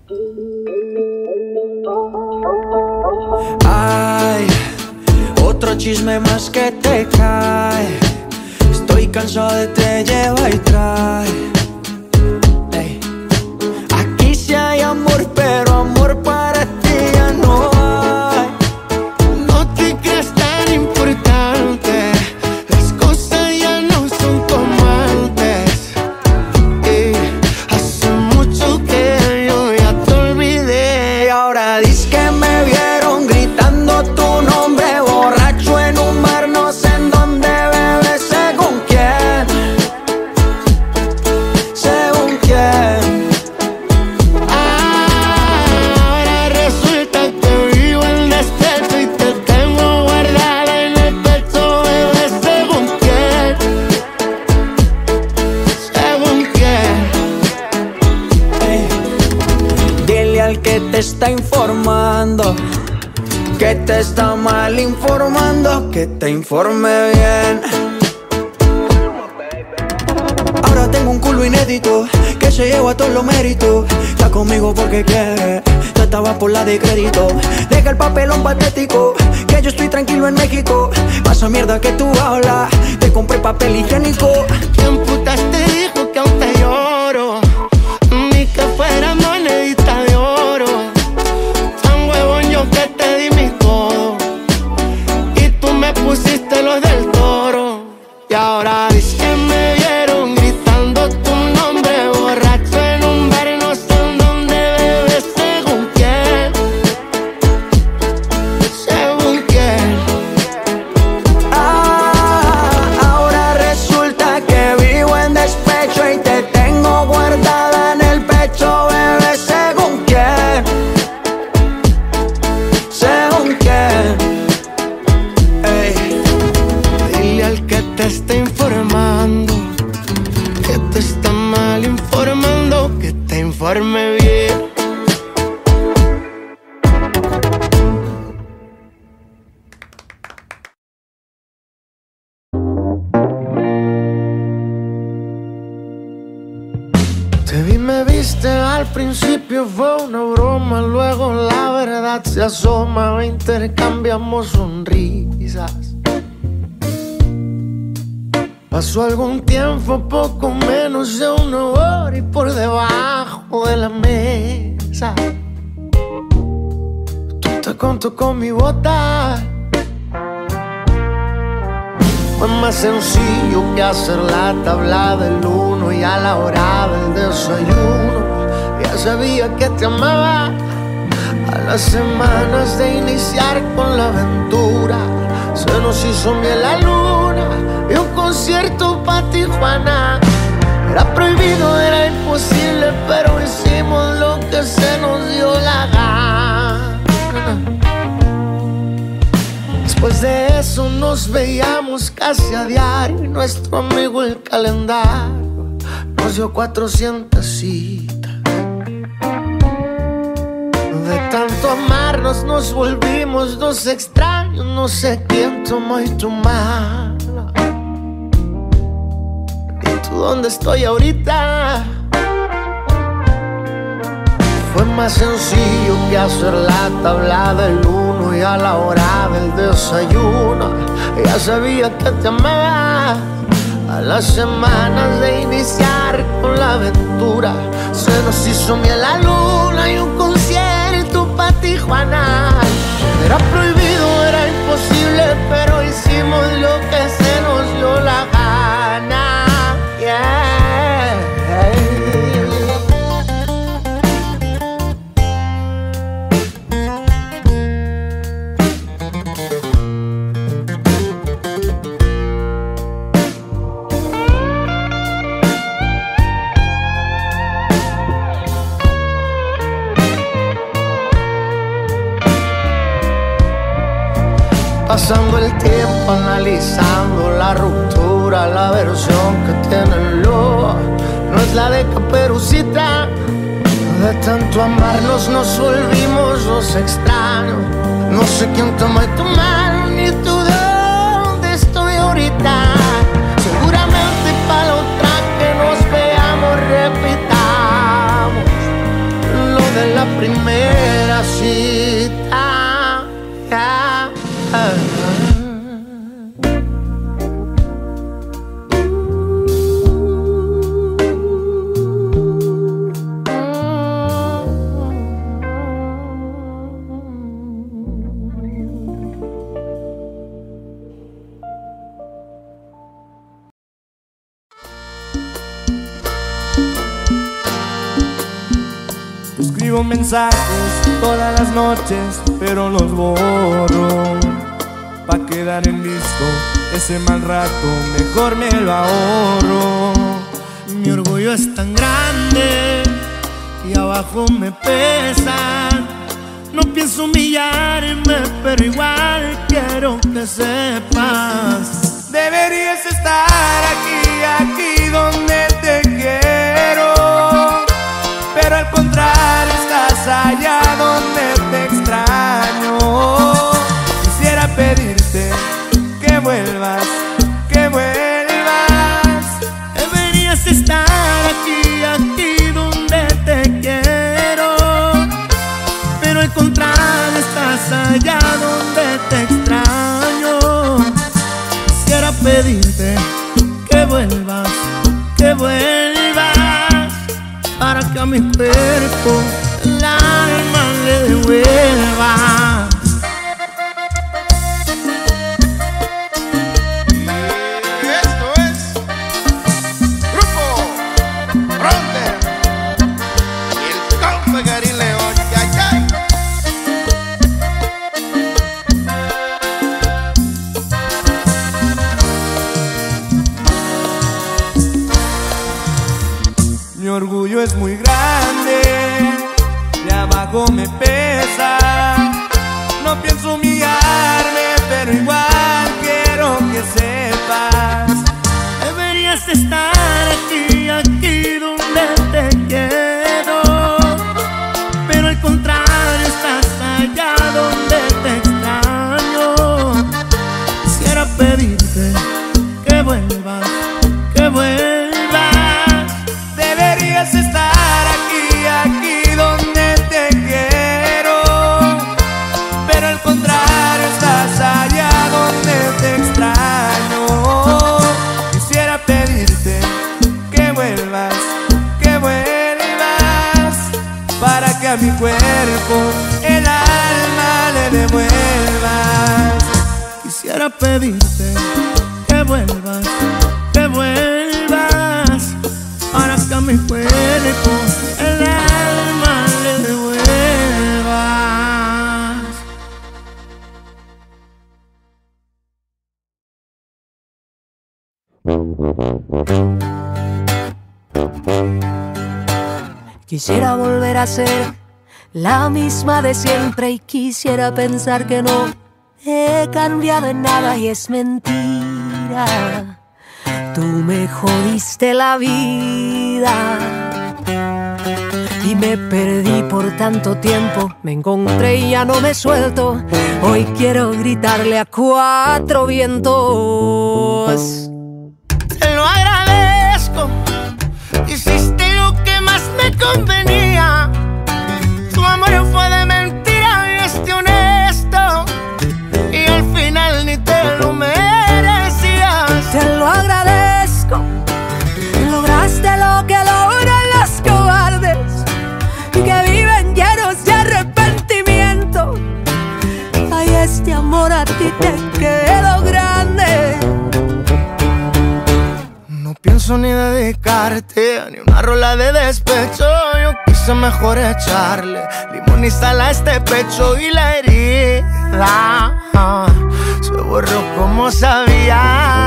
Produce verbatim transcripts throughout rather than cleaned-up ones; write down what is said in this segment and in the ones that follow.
Ay, otro chisme más que te cae. Estoy cansado de te lleva y trae. Ey. Aquí sí hay amor, pero amor para ti ya no hay. No te creas tan importante, las cosas ya no son como antes. Y hace mucho que yo ya te olvidé. Y ahora dices que me vieron gritando tu nombre, borracho en un bar, no sé en dónde, bebé, según quién, según quién. Ahora resulta que vivo en despecho y te tengo guardada en el pecho, bebé, según quién, según quién. Ey. Dile al que te está informando que te está mal informando, que te informe bien. Ahora tengo un culo inédito que se lleva todos los méritos. Está conmigo porque quiere, tú estabas por la de crédito. Deja el papelón patético, que yo estoy tranquilo en México. Pasa mierda que tú hablas, te compré papel higiénico. ¿Quién putas te dijo que aún te lloro? Ni que fuera monedita de oro. Tan huevón yo que te di mi todo y tú me pusiste los del Toro. Y ahora dices que me vieron gritando tu nombre, borracho en un bar, no sé en dónde, bebé, según quién, según quién. Ah, ahora resulta que vivo en despecho y te tengo guardada en el pecho, bebé, según quién, según quién. Ey. Dile al que te está informando que te está mal informando, que te informe bien. Te vi, me viste, al principio fue una broma, luego la verdad se asoma, intercambiamos sonrisas. Pasó algún tiempo, poco menos de una hora, y por debajo de la mesa tú te contó con mi bota. Fue más sencillo que hacer la tabla del uno, y a la hora del desayuno ya sabía que te amaba. A las semanas de iniciar con la aventura se nos hizo miel la luna y un concierto pa' Tijuana. Era prohibido, era imposible, pero hicimos lo que se nos dio la gana. Después de eso nos veíamos casi a diario, y nuestro amigo el calendario nos dio cuatrocientas citas. De tanto amarnos nos volvimos dos extraños, no sé quién tomó y tu mala. ¿Y tú dónde estoy ahorita? Fue más sencillo que hacer la tabla del uno, y a la hora del desayuno ya sabía que te amaba. A las semanas de iniciar con la aventura se nos hizo miel la luna y un concierto pa' Tijuana. Era prohibido, era imposible, pero hicimos lo que se nos dio la gana. Yeah. Pasando el tiempo analizando la ruptura, la versión que tiene el lobo no es la de Caperucita. De tanto amarnos nos volvimos dos extraños, no sé quién tomó tu mano ni tú dónde estoy ahorita. Seguramente para la otra que nos veamos repitamos lo de la primera cita. Ah, ah, ah. Escribo mensajes todas las noches, pero los borro. Pa' quedar en visto ese mal rato, mejor me lo ahorro. Mi orgullo es tan grande y abajo me pesa. No pienso humillarme, pero igual quiero que sepas. Deberías estar aquí, aquí donde te quiero, pero al contrario estás allá donde te extraño. Quisiera pedirte que vuelvas, que vuelvas. Deberías estar aquí, aquí donde te quiero, pero al contrario estás allá donde te extraño. Quisiera pedirte que vuelvas, que vuelvas, para que a mi cuerpo el alma le devuelva. Y esto es Grupo Fronter y el Compa Gary León. ¡Yay, yay! Mi orgullo es muy grande, de abajo me pesa. No pienso humillarme, pero igual quiero que sepas. Deberías estar aquí, aquí donde te quiero, pero al contrario estás allá donde te extraño. Quisiera pedirte que vuelvas, que vuelvas. Deberías estar aquí, aquí donde te quiero, pero al contrario estás allá donde te extraño. Quisiera pedirte que vuelvas, que vuelvas, para que a mi cuerpo el alma le devuelvas. Quisiera pedirte que vuelvas, que vuelvas, para que a mi cuerpo el alma le devuelvas. Quisiera volver a ser la misma de siempre y quisiera pensar que no he cambiado en nada y es mentira. Tú me jodiste la vida y me perdí por tanto tiempo. Me encontré y ya no me suelto. Hoy quiero gritarle a cuatro vientos. Te lo agradezco, hiciste lo que más me convenía. Tu amor fue de mentira y este honesto, y al final ni te lo merecías. Te lo agradezco, lograste lo que logran los cobardes, que viven llenos de arrepentimiento. Ay, este amor a ti te quedó grande. No pienso ni dedicarte ni una rola de despecho. Yo quise mejor echarle limón y sal a este pecho, y la herida ah, se borró como sabía.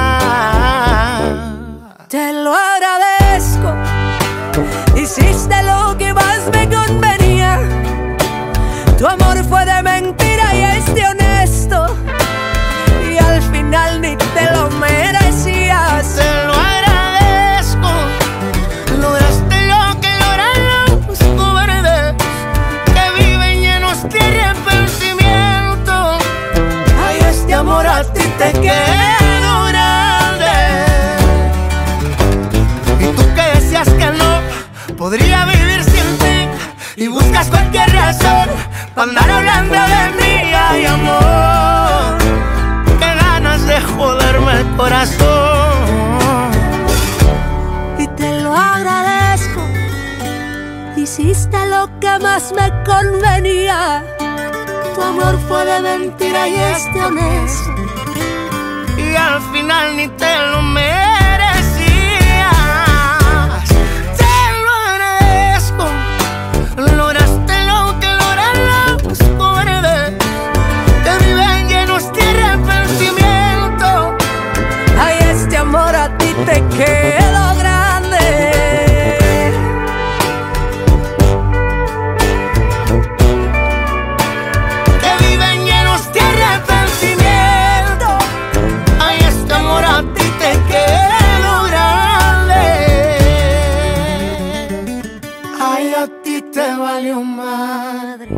Te lo agradezco, hiciste lo que más me convenía. Tu amor fue de mentira y este honesto, y al final ni te lo merecías. Te lo agradezco, lograste lo que logran los cobardes, que viven llenos de arrepentimiento. Ay, este amor a ti te quedó grande. Y tú que decías que no podría vivir sin ti, y buscas cualquier razón para andar hablando de mí. Ay, amor, qué ganas de joderme el corazón. Y te lo agradezco. Hiciste lo que más me convenía. Tu amor fue de mentira y este honesto. Y al final ni te lo merecías. Te lo agradezco. Lograste lo que logran los cobardes, que viven llenos de arrepentimiento. Ay, este amor a ti te quedó grande. Que viven llenos de arrepentimiento. Ay, este amor a ti te quedó grande. Ay, a ti te valió madre.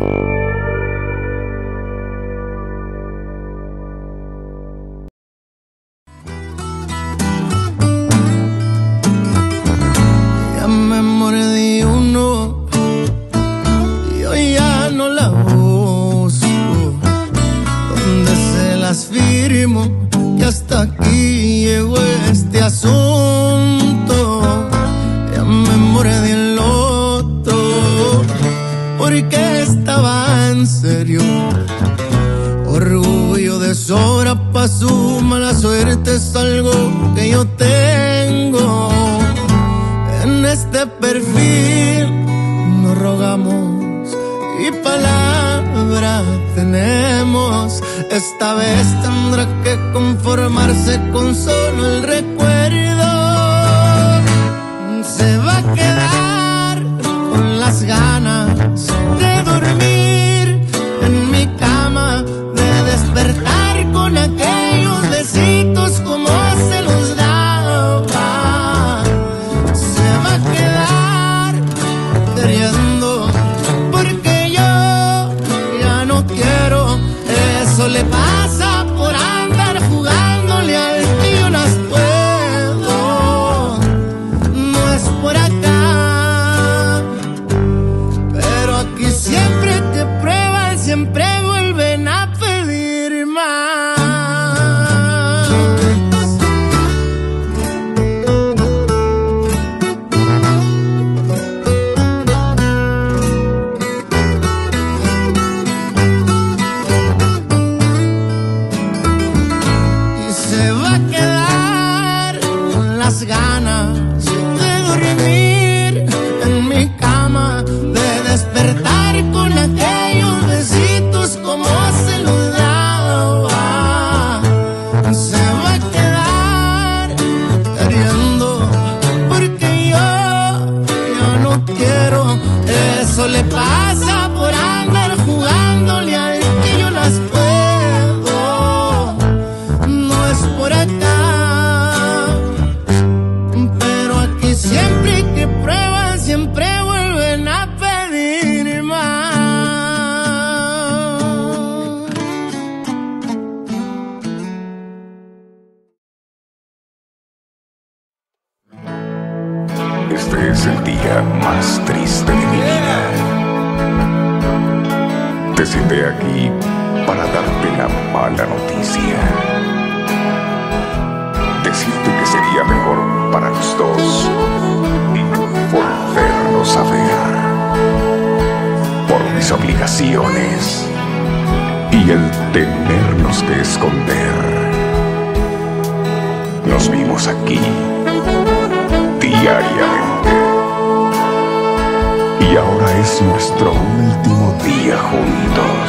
Ya me mordí uno y hoy ya no la busco. Donde se las firmo que hasta aquí llegó este asunto. Ya me mordí el otro porque estaba en serio. Orgullo de sobra pa' su mala suerte es algo que yo tengo. En este perfil nos rogamos y palabra tenemos. Esta vez tendrá que conformarse con solo el recuerdo. Se va a quedar con las ganas de dormir en mi cama, de despertar con aquellos besitos como se los daba. Se va a quedar queriendo porque yo ya no quiero. Eso le pasa por andar jugándole al que yo las puedo. No es por acá, pero aquí siempre te prueban, siempre vuelven a pedir más. Y se va a quedar con las ganas de dormir en mi cama, de despertar con aquellos besitos como se los daba. Se va a quedar queriendo porque yo ya no quiero. Eso le pasa por andar jugándole al que yo las puedo. No es por acá, pero aquí siempre que prueban, siempre vuelven a pedir más. Este es el día más triste de mi vida. Te senté aquí para darte la mala noticia. Decirte que sería mejor para los dos volvernos a ver. Por mis obligaciones y el tenernos que esconder. Nos vimos aquí diariamente. Y ahora es nuestro último día juntos.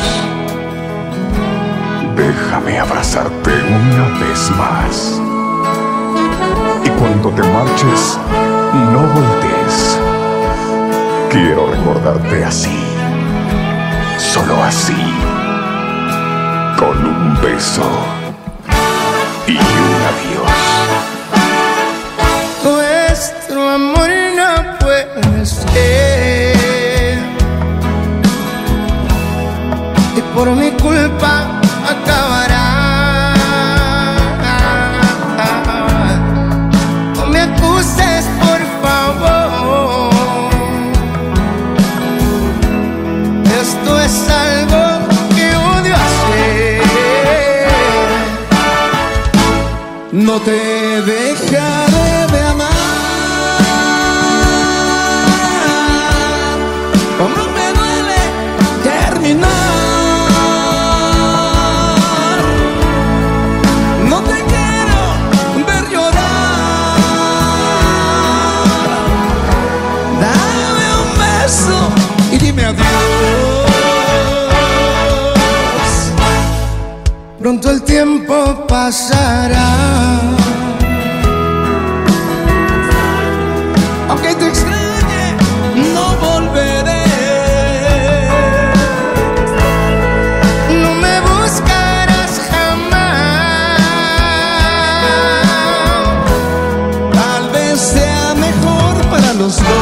Déjame abrazarte una vez más. Y cuando te marches, no voltees. Quiero recordarte así, solo así, con un beso y un adiós. Nuestro amor no puede ser, y por mi culpa acabará. No me acuses, por favor. Esto es algo pasará. Aunque te extrañe, no volveré. No me buscarás jamás. Tal vez sea mejor para los dos.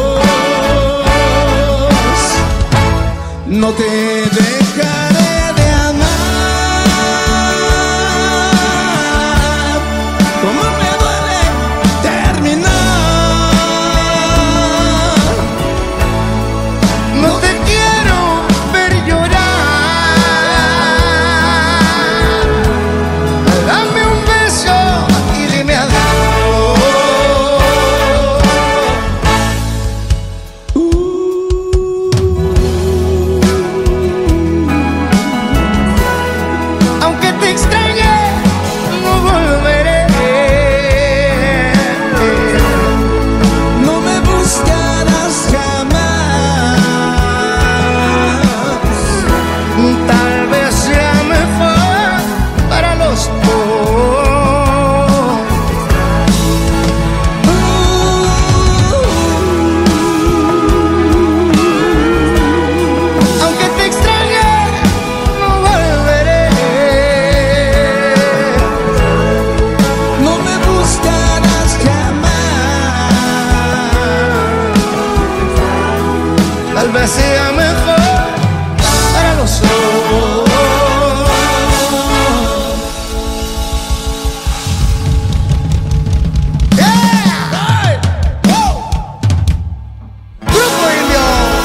No te dejaré de amar. Como me duele terminar. No te quiero ver llorar. Dame un beso y dime adiós. Aunque te extrañe, no volveré. No me buscarás jamás. Tal vez sea mejor para los dos. Aunque te extrañe, no volveré. No me buscarás jamás. Tal vez sea mejor para los dos. Yeah. Hey. Woo. Grupo Indio.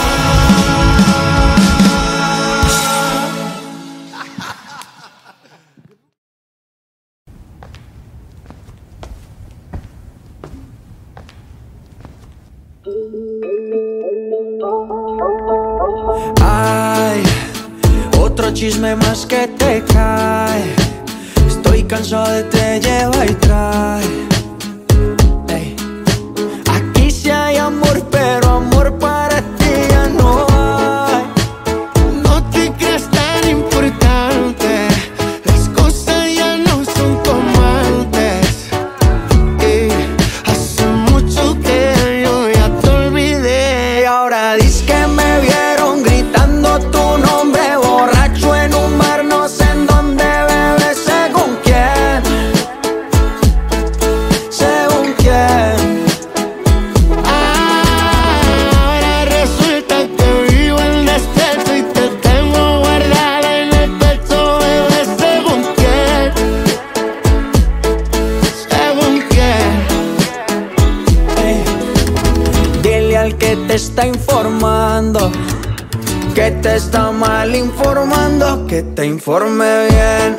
Ay, otro chisme más que te cae. Estoy cansado de te lleva y trae. Ey. Aquí sí hay amor, pero amor para ti ya no hay. No te creas tan importante. Las cosas ya no son como antes. Y hace mucho que yo ya te olvidé. Y ahora dices que me vieron gritando tu nombre, borracho en un bar, no sé en dónde, bebé, según quién, según quién. Ahora resulta que vivo en despecho y te tengo guardada en el pecho, bebé, según quién, según quién. Ey. Dile al que te está informando que te está mal informando, que te informe bien.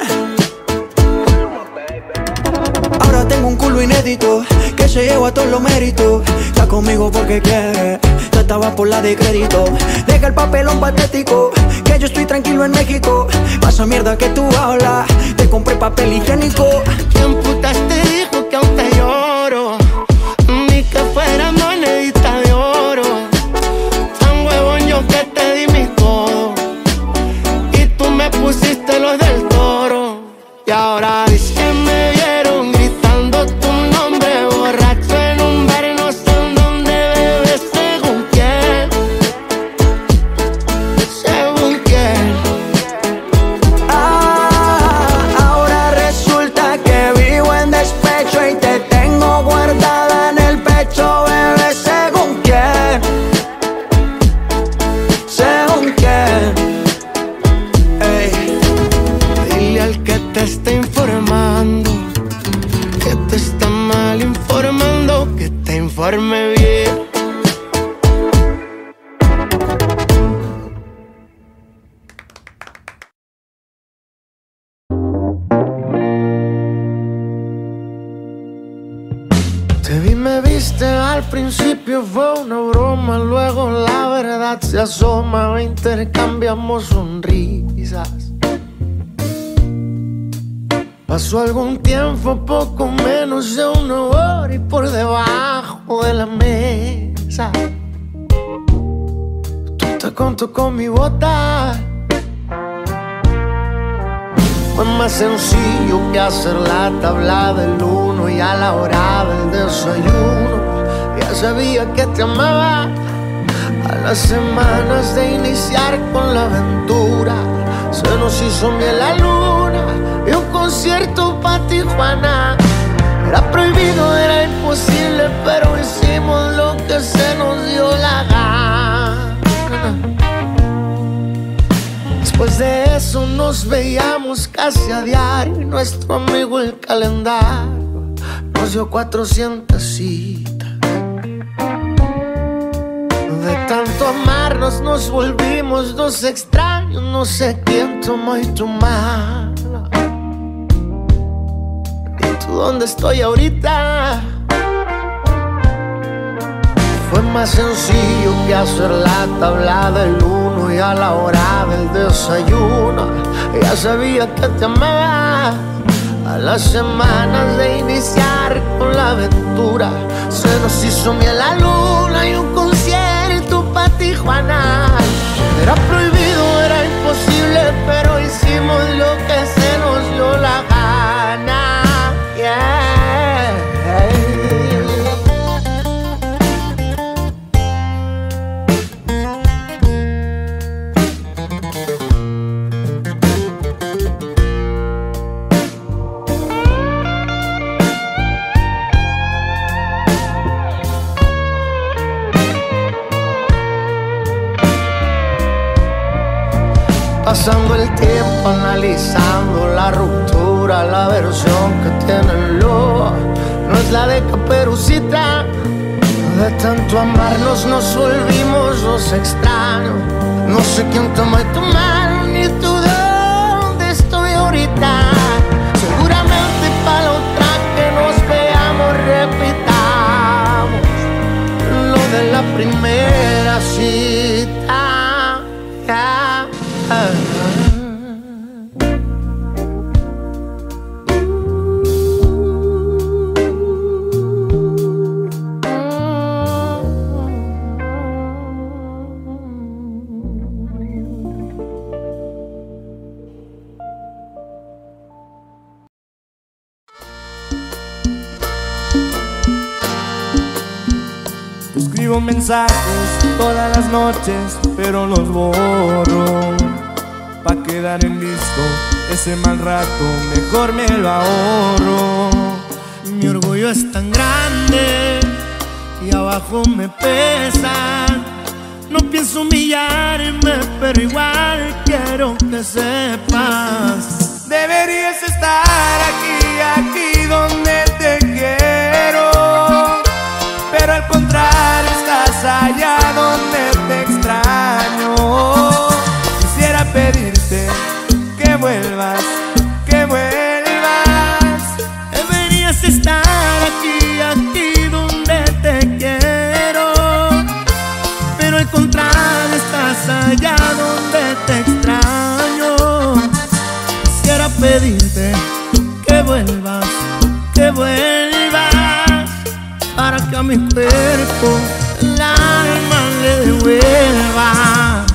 Ahora tengo un culo inédito que se lleva todos los méritos. Está conmigo porque quiere, tú estabas por la de crédito. Deja el papelón patético, que yo estoy tranquilo en México. Pasa mierda que tú hablas, te compré papel higiénico. ¿Quién putas te dijo que aún te lloro? Ni que fuera monedita de oro. Tan huevón yo que te di mi codo y tú me pusiste los del Toro. Y ahora dices que me vieron gritando tu nombre, borracho en un bar, no sé en dónde, bebé, según quién, según quién. Ah, ahora resulta que vivo en despecho y te tengo guardada en el pecho, bebé, según quién, según quién. Ey. Dile al que te está informando que te está mal informando, que te informe bien. Te vi, me viste, al principio fue una broma, luego la verdad se asoma, intercambiamos sonrisas. Pasó algún tiempo, poco menos de una hora, y por debajo de la mesa tú te contó con mi bota. Fue más sencillo que hacer la tabla del uno y a la hora del desayuno ya sabía que te amaba. A las semanas de iniciar con la aventura se nos hizo miel la luna y un concierto pa' Tijuana. Era prohibido, era imposible, pero hicimos lo que se nos dio la gana. Después de eso nos veíamos casi a diario y nuestro amigo el calendario nos dio cuatrocientas citas. De tanto amarnos nos volvimos dos extraños, no sé quién tomó y tu mala. ¿Y tú dónde estoy ahorita? Fue más sencillo que hacer la tabla del uno y a la hora del desayuno ya sabía que te amaba. A las semanas de iniciar con la aventura se nos hizo miel la luna y un concierto pa' Tijuana. Era prohibido, era imposible, pero hicimos lo que se nos dio la gana. Yeah. Pasando el tiempo analizando la ruptura, la versión que tiene el lobo no es la de Caperucita. De tanto amarnos nos volvimos dos extraños, no sé quién tomó tu mano ni tú dónde estoy ahorita. Seguramente para la otra que nos veamos repitamos lo de la primera cita. Yeah. Escribo mensajes todas las noches, pero los borro pa' quedar en visto. Ese mal rato mejor me lo ahorro. Mi orgullo es tan grande y abajo me pesa. No pienso humillarme, pero igual quiero que sepas. Deberías estar aquí, aquí donde te quiero, pero al contrario estás allá donde te extraño. Quisiera pedirte que vuelvas, que vuelvas. Deberías estar aquí, aquí donde te quiero, pero al contrario estás allá donde te extraño. Quisiera pedirte que vuelvas, que vuelvas, para que a mi cuerpo el alma le devuelva.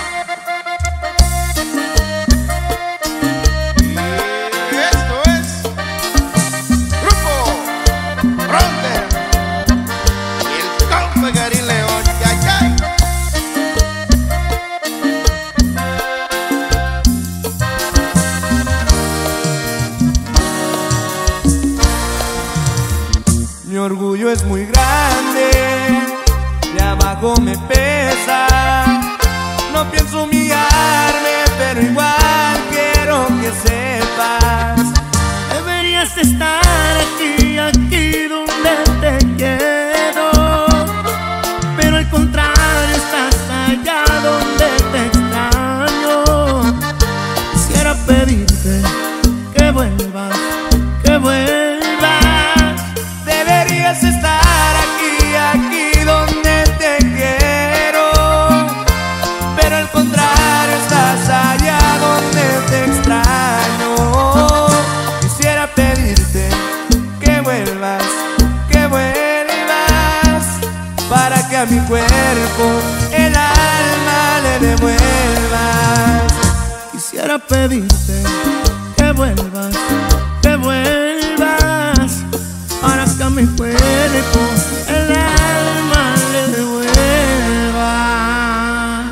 Mi orgullo es muy grande, de abajo me pesa. No pienso humillarme, pero igual quiero que sepas. Deberías estar aquí, aquí donde te quiero, pero al contrario estás allá donde te extraño. Quisiera pedirte que vuelvas, que vuelvas. Deberías estar aquí, aquí donde te quiero, pero al contrario estás allá donde te extraño. Quisiera pedirte que vuelvas, que vuelvas, para que a mi cuerpo el alma le devuelvas. Quisiera pedirte que vuelvas, que vuelvas, para que a mi cuerpo el alma le devuelvas.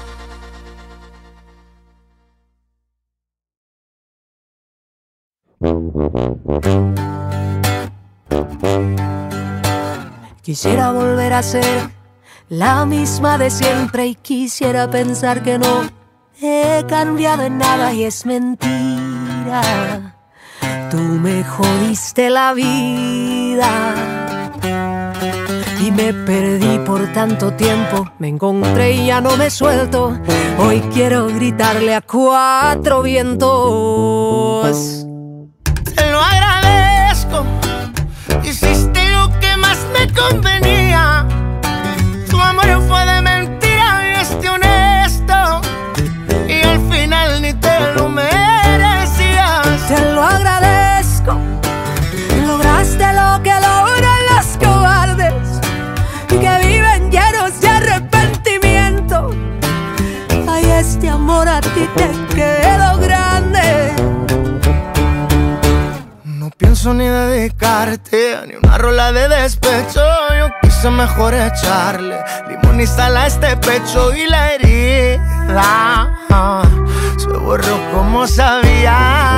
Quisiera volver a ser la misma de siempre y quisiera pensar que no he cambiado en nada y es mentira. Tú me jodiste la vida y me perdí por tanto tiempo. Me encontré y ya no me suelto. Hoy quiero gritarle a cuatro vientos. Te lo agradezco, hiciste lo que más me convenía. Tu amor fue de mentira y este honesto, y al final ni te lo merecías. Te lo agradezco, lograste lo que logran los cobardes, que viven llenos de arrepentimiento. Ay, este amor a ti te quedó grande. No pienso ni dedicarte ni una rola de despecho. Yo quise mejor echarle limón y sal a este pecho, y la herida ah, se borró como sabía.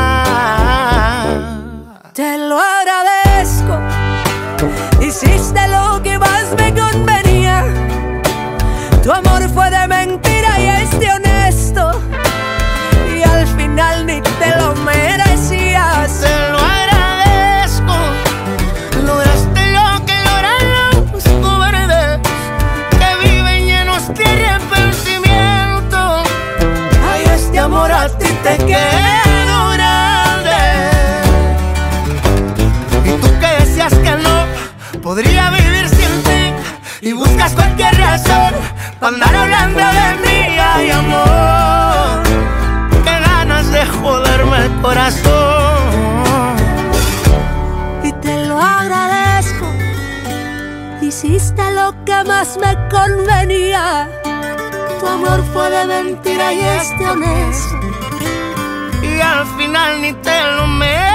Te lo agradezco, hiciste lo que más me convenía. Tu amor fue de mentira y este honesto, y al final ni te lo merecías. Te lo agradezco, lograste lo que logran los cobardes, que viven llenos de arrepentimiento. Ay, este amor a ti te quedó grande. Y tú que decías que no podría vivir sin ti, y buscas cualquier razón para andar hablando de mí. Ay, amor, qué ganas de joderme el corazón. Y te lo agradezco, hiciste lo que más me convenía. Tu amor fue de mentira y este honesto, Y al final ni te lo merecías.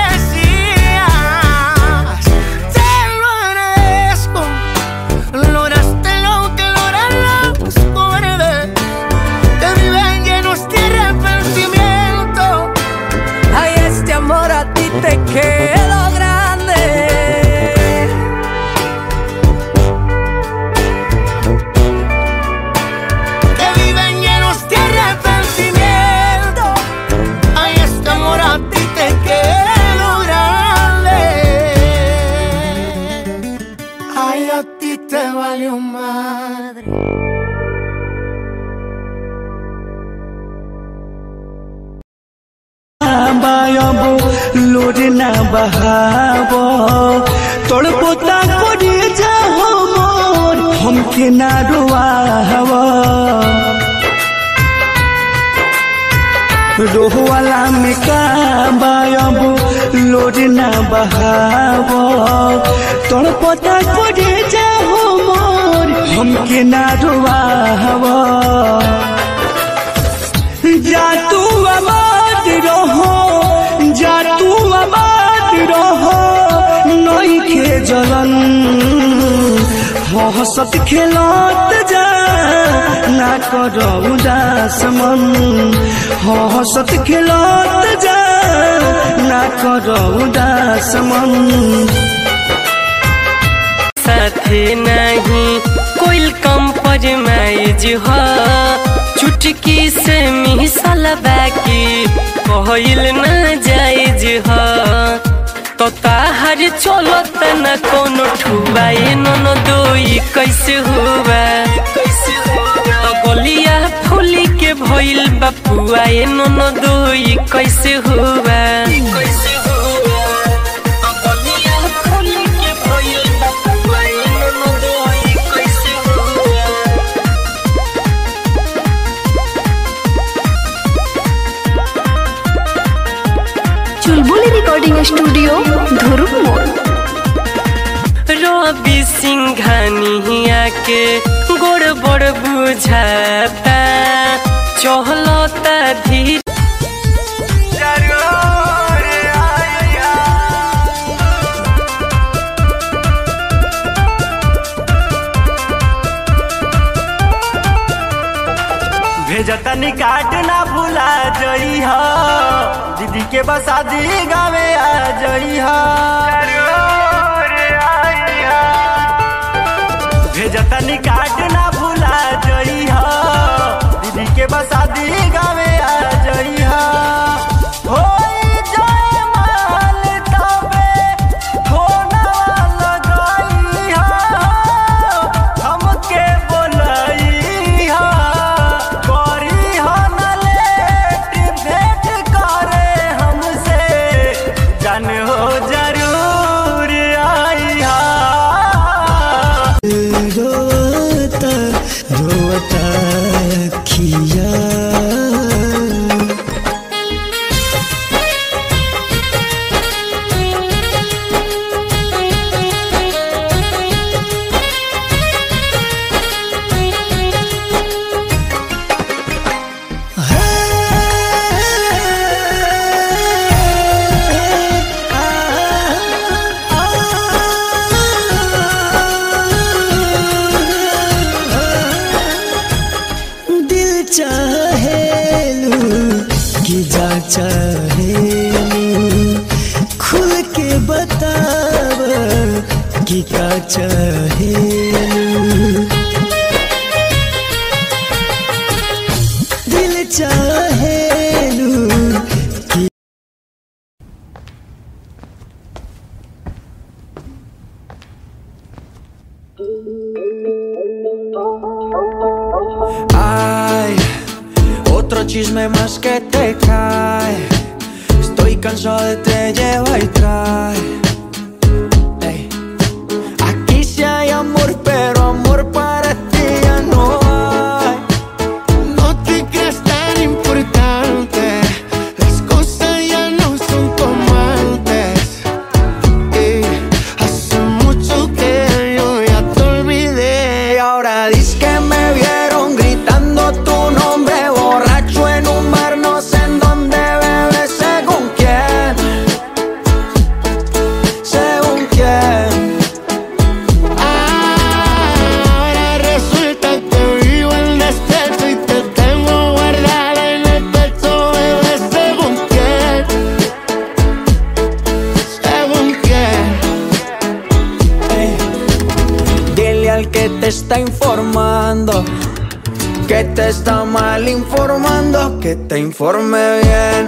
Te lo agradezco, lograste lo que logran los cobardes, que viven llenos de arrepentimiento. ay, este amor a ti te quedó grande. Que viven llenos de arrepentimiento. Ay, este amor a ti te quedó grande. Ay, a ti te valió madre. बायाबो लोडना बहाबो तड़पोता करे जाओ मोर हमके ना रोआबो रोहवाला में का बायाबो लोडना बहाबो तड़पोता करे जाओ मोर हमके ना रोआबो जा तू आबाद रहो, जा तू आबाद रहो, नई के जलन हंसत खेलत जा ना करो उदास मन, हंसत खेलत जा ना करो उदास मन। साथे नहीं कोई कंप्रोमाइज हो, चुटकी से मिसल बाकी कहल न जायज हो। तो ताहर चलत न कोनो ठुआए नन दोई कैसे हुआ, तो गलिया फूली के भइल बपुआए नन दोई कैसे हुआ। चुलबुली रिकॉर्डिंग स्टूडियो धुरुप मोड़। रवि सिंघानिया के गोड़ बड़ बुझाता चहलता धीरे। भेजतनी काट ना भुला जई हा दीदी के बसा दी गावे आ जई हा भेजतनी काट ना भुला जई हा दीदी के बसा दी गावे आ जई हा खुल के बताव कि का चाहे दिल चाहे कि Ay, otro chisme más que te cae. Estoy cansado de te lleva y trae. Ey. Aquí sí hay amor, pero amor para ti ya no hay. No te creas tan importante, las cosas ya no son como antes. Y hace mucho que yo ya te olvidé. Y ahora dices que me vieron gritando tu nombre borracho en un bar, no sé en dónde, bebé, según quién, según quién. Ahora resulta que vivo en despecho y te tengo guardada en el pecho, bebé, según quién, según quién. Ey. Dile al que te está informando que te está mal informando, que te informe bien.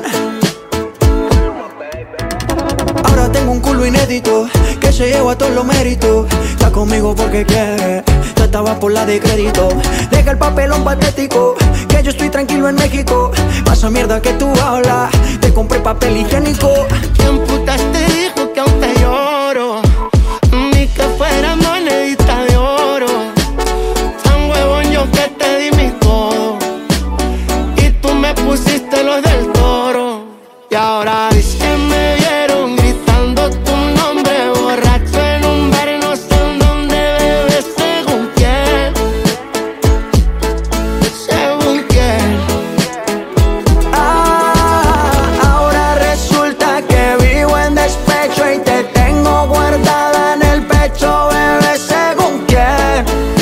Ahora tengo un culo inédito que se lleva todos los méritos. Está conmigo porque quiere, tú estabas por la de crédito. Deja el papelón patético, que yo estoy tranquilo en México. Pasa mierda que tú hablas, te compré papel higiénico. ¿Quién putas te dijo que aún te lloro? Ni que fuera monedita de oro. Tan huevón yo que te di mi codo y tú me pusiste los del Toro. Y ahora dices que me vieron gritando tu nombre borracho en un bar, no sé en dónde, bebé, según quién, según quién. Ah, ahora resulta que vivo en despecho y te tengo guardada en el pecho, bebé, según quién,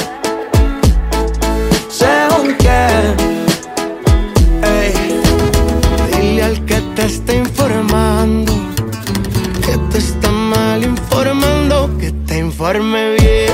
según quién. Ey. Dile al que te está informando que te está mal informando, que te informe bien.